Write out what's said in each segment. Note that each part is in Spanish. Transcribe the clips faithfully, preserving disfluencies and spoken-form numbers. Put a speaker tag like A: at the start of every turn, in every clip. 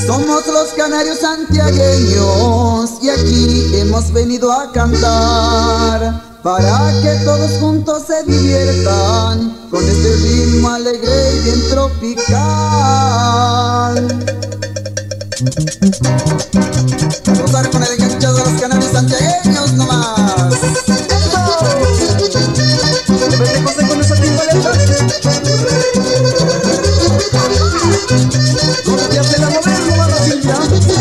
A: Somos los canarios santiagueños y aquí hemos venido a cantar para que todos juntos se diviertan con este ritmo alegre y bien tropical. Gozar con el enganchado de los canarios santiagueños nomás. Vete José con esa timbaleta. Los días de la mover, no Silvia.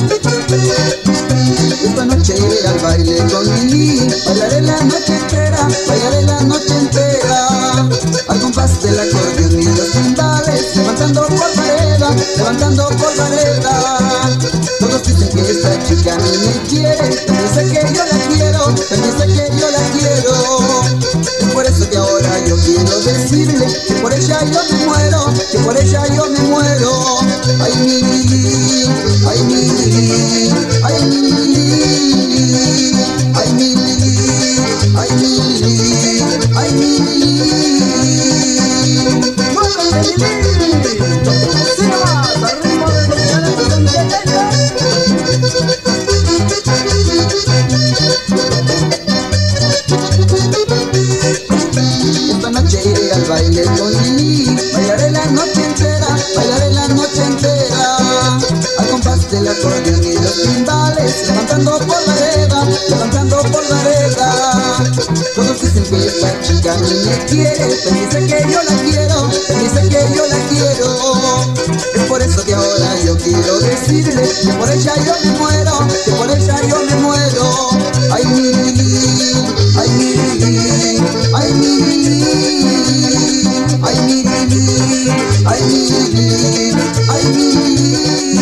A: Esta noche iré al baile con Lili. Bailaré la noche entera, bailaré la noche entera al compás del acordeón y los timbales, levantando polvareda, levantando polvareda. Todos dicen que esta chica a mí me quiere, también sé que yo la quiero, también sé que yo la quiero. Es por eso que ahora yo quiero decirle que por ella yo me muero, que por ella yo me muero. Ay mi Lili, ay mi Lili, ay mi Lili, ay mi Lili, ay mi Lili, ay mi Lili. ¡Muévete, Lili! ¡Sí nomás! ¡Al ritmo de los canarios santiagueños! Esta noche iré al baile con Lili. Bailaré la noche entera, bailaré la noche entera al compás del acordeón y los timbales, levantando polvareda, levantando polvareda. Todos dicen que esta chica a mí me quiere, también sé que yo la quiero, también sé que yo la quiero. Es por eso que ahora yo quiero decirle que por ella yo me muero, que por ella yo me muero. Ay mi Lili, ay mi Lili, ay mi Lili, ay mi Lili, ay mi Lili, ay mi Lili.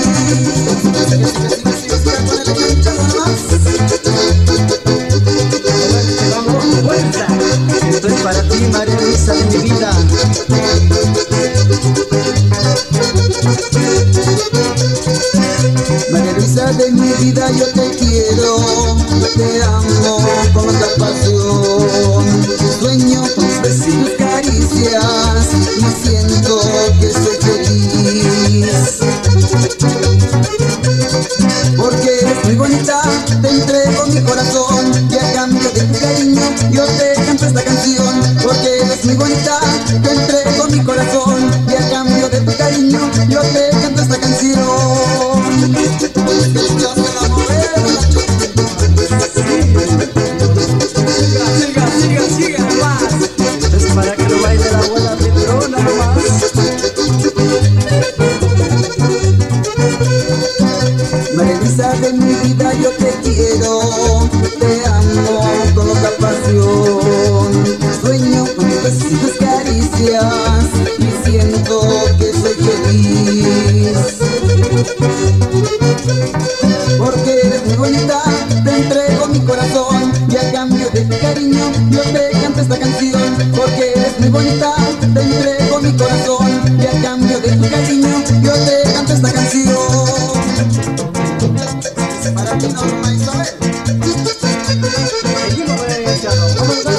A: Esto es para ti, María Luisa de mi vida. María Luisa de mi vida, yo te quiero, te amo con otra pasión. Sueño con tus besos y tus caricias y siento que soy feliz. Porque eres muy bonita, te entrego mi corazón y a cambio de tu cariño yo te canto esta canción. Porque eres muy bonita, te entrego mi corazón y a cambio de tu cariño yo te canto esta canción. Siga, siga, siga nomás. Es para que lo baile la abuela Petrona nomás. María Luisa de mi vida, yo te quiero, te amo con otra pasión. Sueño con tus besos y tus caricias y siento que soy feliz. Porque eres muy bonita, te entrego mi corazón y a cambio de tu cariño yo te canto esta canción. Porque eres muy bonita, te entrego mi corazón y a cambio de tu cariño yo te canto esta canción. Para ti, Norma Isabel. Seguimos enganchando. ¿Cómo estás?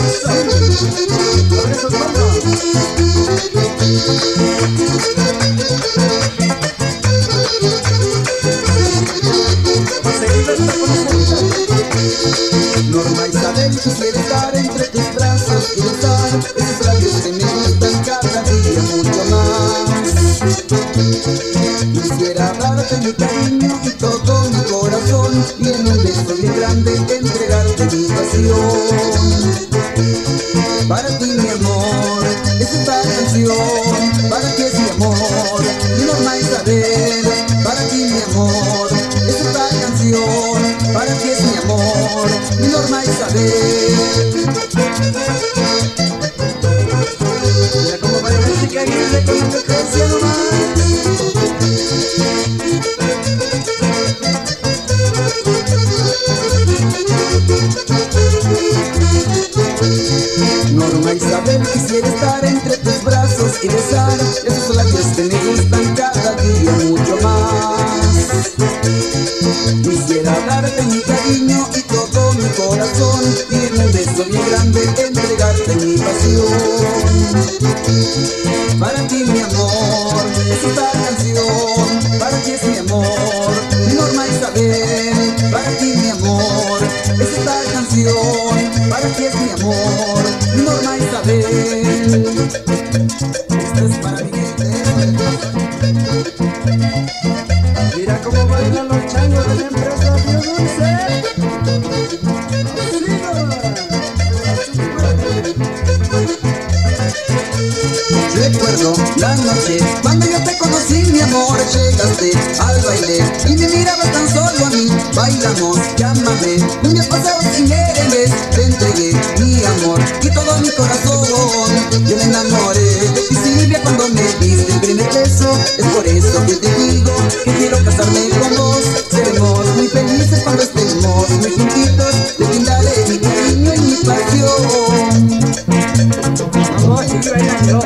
A: Abre esos manos. Norma Isabel, quisiera estar entre tus brazos y besar esos labios que me gustan cada día mucho más. Quisiera darte mi cariño y todo mi corazón y en un beso bien grande entregarte mi pasión. Para ti mi amor es esta canción, para ti es mi amor, mi Norma Isabel. Para ti mi amor es esta canción, para ti es mi amor, mi Norma Isabel. Mira cómo baila el chica Aguirre con la frecuencia nomás. Norma Isabel, quisiera estar entre tus brazos y besar esos labios que me gustan cada día mucho más. Quisiera darte mi cariño y todo mi corazón y en un beso bien grande entregarte mi pasión. Para ti mi amor es esta canción, para ti es mi amor. Es para mi gente.
B: Mira cómo bailan los changos de la empresa Tío Dulce.
A: Recuerdo la noche cuando yo te conocí, mi amor. Llegaste al baile y me mirabas tan solo a mí. Bailamos, llámame, en mis paseos y merengues. Te entregué mi amor y todo mi corazón. Yo me enamoré de ti, Silvia, cuando me diste el primer beso. Es por eso que te digo que quiero casarme con vos. Seremos muy felices cuando estemos muy juntitos. Te brindaré mi cariño y mi pasión.
B: Vamos, sigue bailando.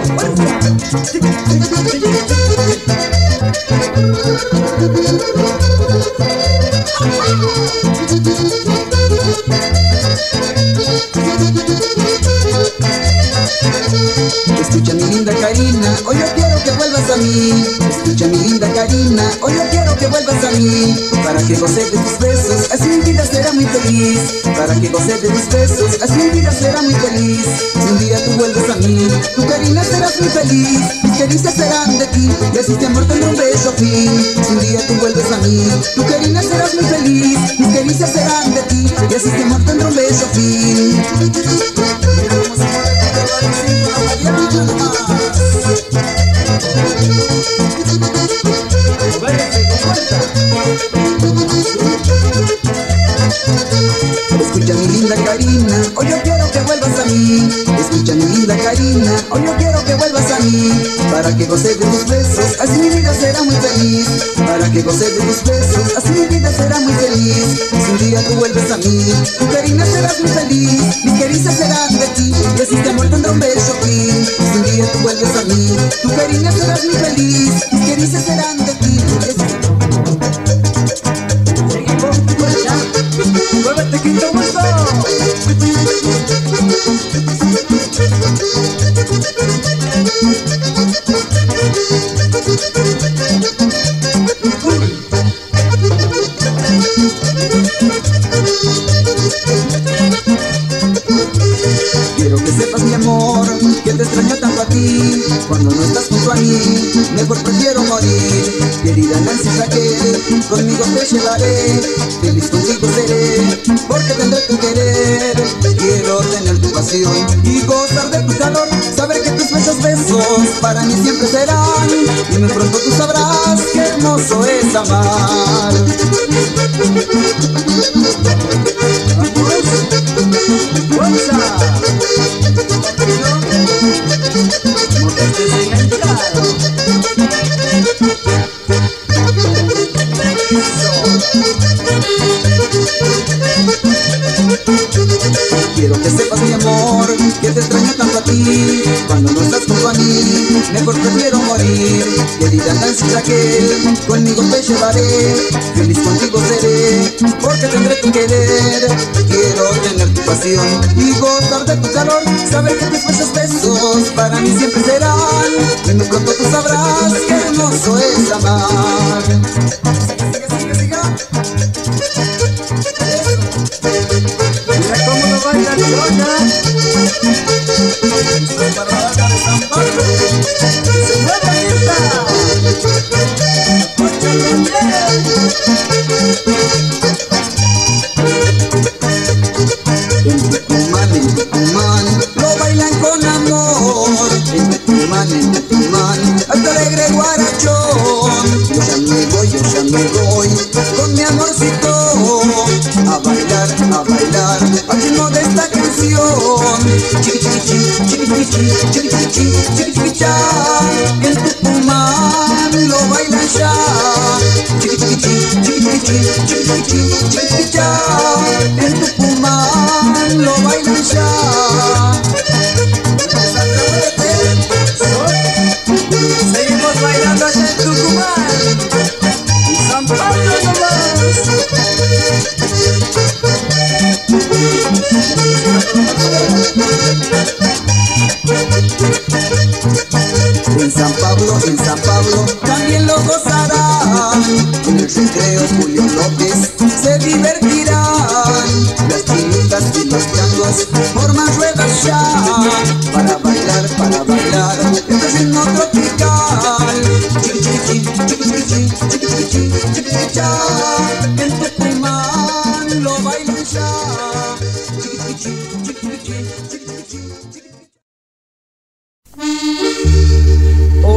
A: Escucha mi linda Karina, hoy yo quiero que vuelvas a mí. Escucha mi linda Karina, hoy yo quiero que vuelvas a mí. Para que goce de tus besos, así mi vida será muy feliz. Para que goce de tus besos, así mi vida será muy feliz. Si un día tú vuelves a mí, tu Karina serás muy feliz. Mis caricias serán de ti, y así tu amor tendrá un beso fin. Si un día tú vuelves a mí, tu Karina serás muy feliz. Mis caricias serán de ti, y así tu amor tendrá un beso fin. Escucha mi linda Karina, hoy yo quiero que vuelvas a mí. Escucha mi linda Karina, hoy yo quiero que vuelvas a mí. Para que goce de tus besos, así mi vida será muy feliz. Para que goce de tus besos, así mi vida será muy feliz. Si un día tú vuelves a mí, tu Karina serás muy feliz. Mis caricias serán de ti, y así tu amor tendrá un beso fin. Si un día tú vuelves a mí, tu Karina serás muy feliz. Mis caricias serán de ti.
B: Seguimos, pues ya. Muévete, quinto gusto.
A: Quiero que sepas, mi amor, que te extraño tanto a ti. Cuando no estás junto a mí, mejor prefiero morir. Querida Nancy Raquel, conmigo te llevaré. Feliz contigo seré, porque tendré tu querer. Quiero tener tu pasión y gozar de tu calor. Saber que tus besos, besos para mí siempre serán. Y muy pronto tú sabrás qué hermoso es amar. Quiero que sepas, mi amor, que te extraño tanto a ti. Cuando no estás junto a mí, mejor prefiero morir. Querida Nancy Raquel, conmigo te llevaré. Feliz contigo seré, porque tendré tu querer. Quiero tener tu pasión y gozar de tu calor. Saber que tus besos, besos para mí siempre serán. Y muy pronto tú sabrás qué hermoso es amar. Sigue, sigue, sigue.
B: Mira cómo lo baila Chona.
A: Para la banda de San Pablo.
B: Se mueve esta.
A: En Tucumán, en Tucumán, lo bailan con amor. En Tucumán, en Tucumán, hasta alegre guarachón. Yo ya me voy, yo ya me voy, con mi amorcito. A bailar, a bailar, al ritmo de esta canción. Chiqui chiqui chiqui chiqui chiqui chiqui chiqui chiqui cha. En Tucumán lo bailan ya. Chiqui chiqui chiqui chiqui chiqui chiqui chiqui cha. En Tucumán lo bailan ya.
B: Seguimos bailando allá en Tucumán. Y San Pablo nomás.
A: En San Pablo, en San Pablo, también lo gozarán. En el recreo Julio López se divertirán. Las chinitas y los changos forman ruedas ya. Para bailar, para bailar, este ritmo tropical.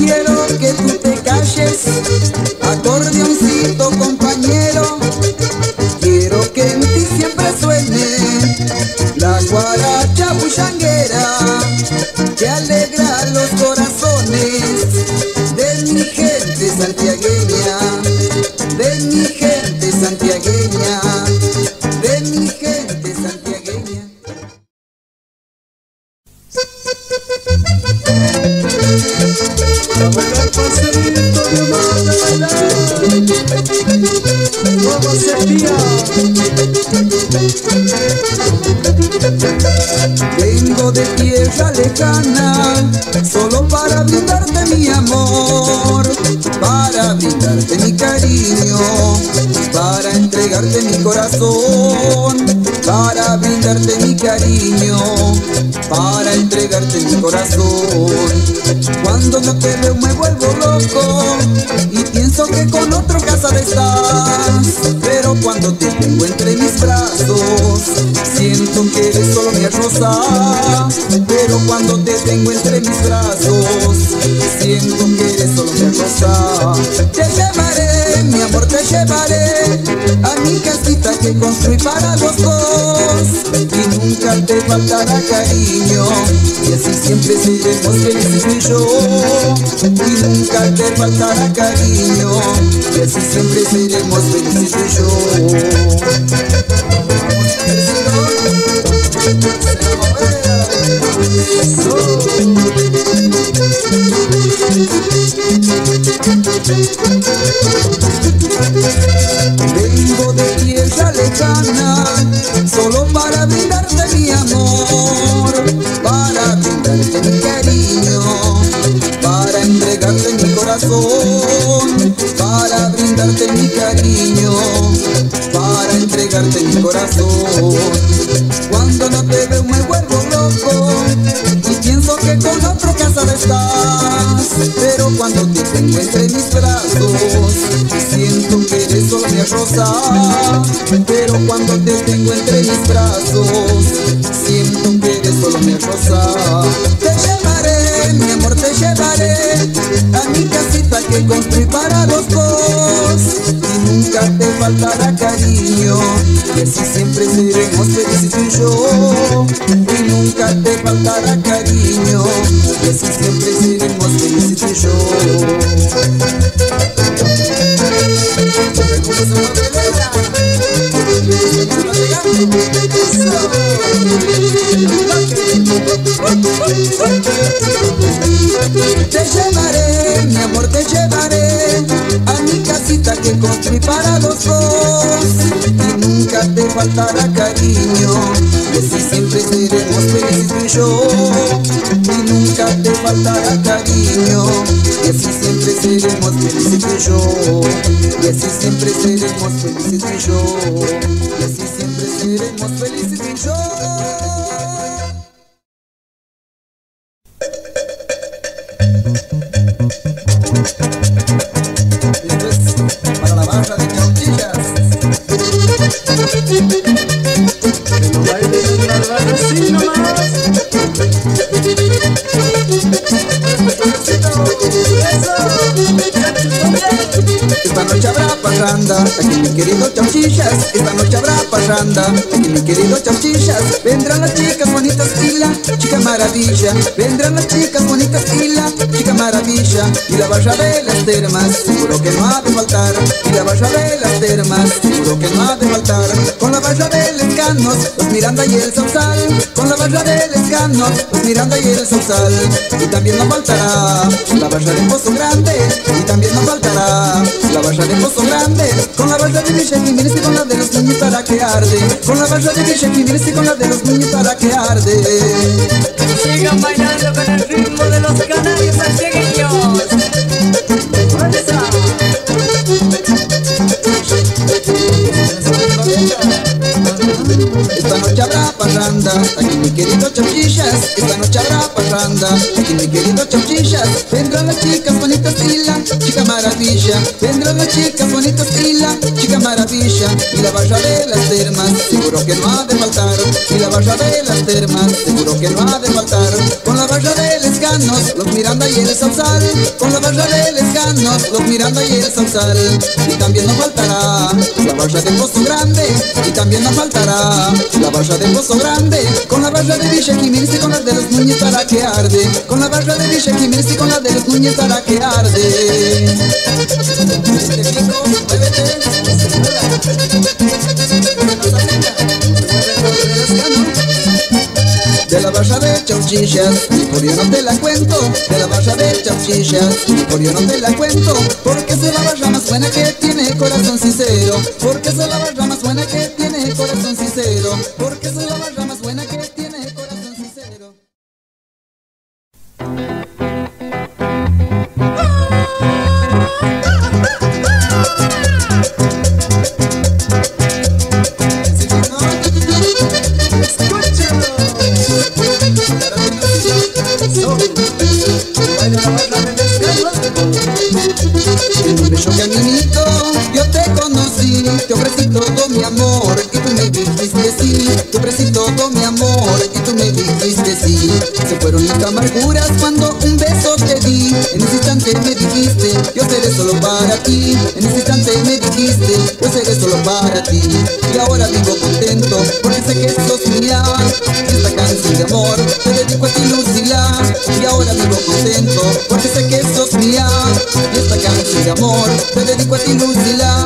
A: quiero que tú te calles, acordeoncito compañero. Quiero que en ti siempre suene la guaracha bullanguera, que alegra los corazones de mi gente santiagueña, de mi gente santiagueña, de mi gente santiagueña.
B: A bailar pasito de amor, de bailar. Todo sepia.
A: Vengo de tierra lejana, solo para brindarte mi amor, para brindarte mi cariño, para entregarte mi corazón, para brindarte mi cariño, para entregarte mi corazón. Cuando no te veo me vuelvo loco y pienso que con otro casada estás, pero cuando te tengo entre mis brazos siento que eres solo mi rosa, pero cuando te tengo entre mis brazos siento que eres solo mi rosa. Te llevaré, mi amor, te llevaré a mi casita que construí para los dos, y nunca te faltará cariño, y así siempre seremos felices tú y yo, y nunca te faltará cariño, y así siempre seremos felices tú y yo. Vengo de tierra lejana, solo para brindarte mi amor, para brindarte mi cariño, para entregarte mi corazón, para brindarte mi cariño, para entregarte mi corazón. Cuando no te veo me vuelvo loco y pienso que con otro casada estás, pero cuando te tengo entre mis brazos siento que eres solo mi rosa, pero cuando te tengo entre mis brazos siento que eres solo mi rosa. Te llevaré, mi amor, te llevaré a mi casita que construí para los dos, y nunca te faltará cariño, y así siempre seremos felices tú y yo, y nunca te faltará cariño, y así siempre seremos felices tú y yo. Te llevaré, mi amor, te llevaré a mi casita que construí para los dos, y nunca te faltará cariño, y así siempre seremos felices tú y yo, y nunca te faltará cariño, y así siempre seremos felices tú y yo, y así siempre seremos felices tú y yo, y así siempre seremos felices tú y yo. Para la barra de Chauchillas.
B: Que no bailen en la barra así nomás.
A: Esta noche habrá parranda, aquí mi querido Chauchillas. Esta noche habrá parranda, aquí mi querido Chauchillas. Vendrán las chicas bonitas y la chica maravilla. Vendrán las chicas bonitas y la chica maravilla. Y la barra de las termas, seguro que no ha de faltar. Y la barra de las termas, seguro que no ha de faltar. Con la barra de Lescanos, los Miranda y el Sausal. Con la barra de Lescanos, los Miranda y el Sausal. Y también no faltará la barra de Pozo Grande. Y también no faltará la barra de Pozo Grande. Con la barra de Villa Jiménez y con la de los niños para que arde. Con la barra de Villa Jiménez y con la de los niños para que arde.
C: Sigan bailando con el ritmo de los canarios santiagueños. ¡Fuerza!
A: Esta noche habrá parranda, aquí mi querido Chauchillas. Esta noche habrá parranda, aquí mi querido Chauchillas. Vendrán las chicas bonitas y la chica maravilla. Vendrán las chicas bonitas y la chica maravilla. Y la barra de las termas, seguro que no ha de faltar. Y la barra de las termas, seguro que no ha de faltar. Con la barra de Lescanos, Lescanos, los Miranda y el Sausal, con la barra de Lescanos, los Miranda y el Sausal. Y también nos faltará la barra de Pozo Grande, y también nos faltará la barra de Pozo Grande, con la barra de Villa Jiménez y con la de los Núñez para que arde, con la barra de Villa Jiménez y con la de los Núñez para que arde. Te pico, muévete, de la barra de Chauchillas, y por yo no te la cuento, de la barra de Chauchillas, y por yo no te la cuento, porque es la barra más buena que tiene corazón sincero, porque es la barra más buena que tiene corazón sincero, porque es la barra más buena que tiene corazón sincero. En un bello caminito yo te conocí, te ofrecí todo mi amor y tú me dijiste sí, te ofrecí todo mi amor y tú me dijiste sí. Se fueron mis amarguras cuando un beso te di, en ese instante me dijiste yo seré solo para ti, en ese instante me dijiste yo seré solo para ti. Y ahora vivo contento porque sé que sos mía, y esta canción de amor te dedico a ti, Lucila. Y ahora vivo contento porque sé que sos mía, y esta canción de amor te dedico a ti, Lucila.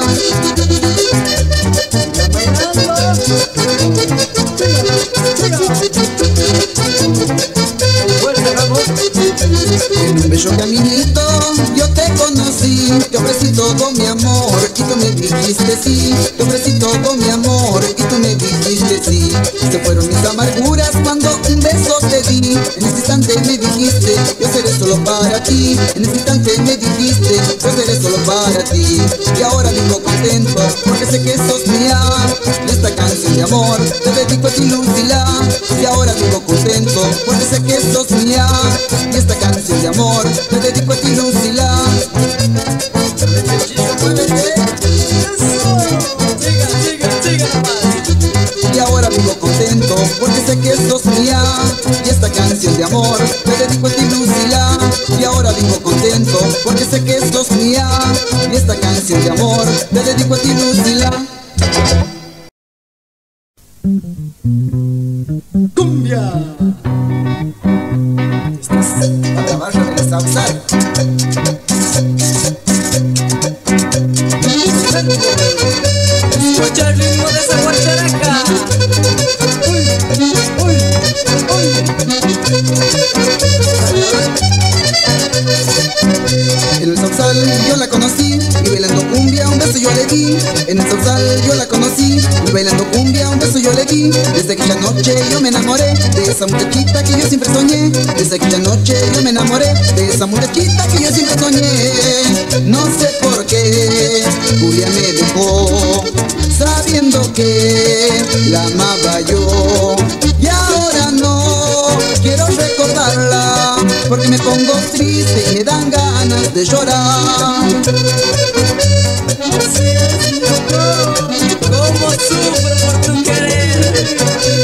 A: En un bello caminito yo te conocí, te ofrecí todo mi amor y tú me dijiste sí, te ofrecí todo mi amor y tú me dijiste sí. Se fueron mis amarguras cuando un beso te di, en ese instante me dijiste yo seré solo para ti, en ese instante me dijiste yo seré solo para ti. Y ahora vivo contento porque sé que sos mía, y esta canción de amor te dedico a ti, Lucila. Y ahora vivo contento porque sé que sos mía, y esta canción de amor te dedico a ti, Lucila. Y ahora vivo contento porque sé que sos mía, y esta canción de amor te dedico a ti, Lucila. Y ahora vivo contento porque sé que sos mía, y esta canción de amor te dedico a ti, Lucila.
B: ¡Cumbia!
A: A la barra de Sausal.
C: Escucha el ritmo de esa guacharaca.
B: ¡Uy! ¡Uy! ¡Uy!
A: En el Sausal yo la conocí y bailando cumbia un beso yo le di. En el Sausal yo la conocí y bailando cumbia un beso yo le di. Desde aquella noche yo me enamoré de esa muchachita que yo siempre soñé. Desde aquella noche yo me enamoré de esa muchachita que yo siempre soñé. No sé por qué Julia me dejó, sabiendo que la amaba yo. Y ahora no quiero recordarla porque me pongo triste y me dan ganas de llorar.
C: Así es, loco, como sufro por tu querer.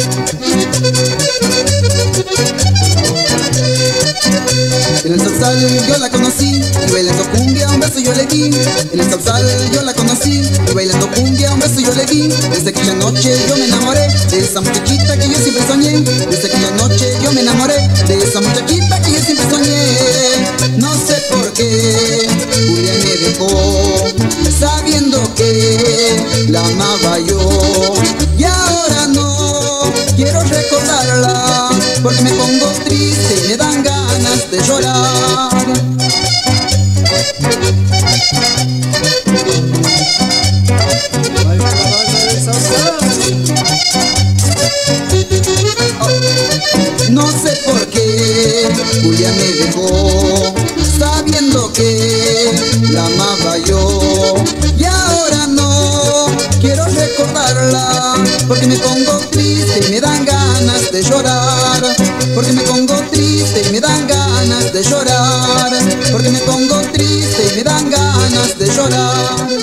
A: En el Sausal yo la conocí y bailando cumbia un beso yo le di. En el Sausal yo la conocí y bailando cumbia un beso yo le di. Desde aquella noche yo me enamoré de esa muchachita que yo siempre soñé. Desde aquella noche yo me enamoré de esa muchachita que yo siempre soñé. No sé por qué Julia me dejó, sabiendo que la amaba yo. Y ahora no quiero recordarla porque me pongo triste y me dan ganas de llorar.
B: ¡Baila la barra de Sausal!
A: No sé por qué Julia me dejó, sabiendo que la amaba yo. Y ahora no quiero recordarla porque me pongo triste y me dan ganas de llorar. Porque me pongo triste y me dan ganas de llorar. Porque me pongo triste y me dan ganas de llorar.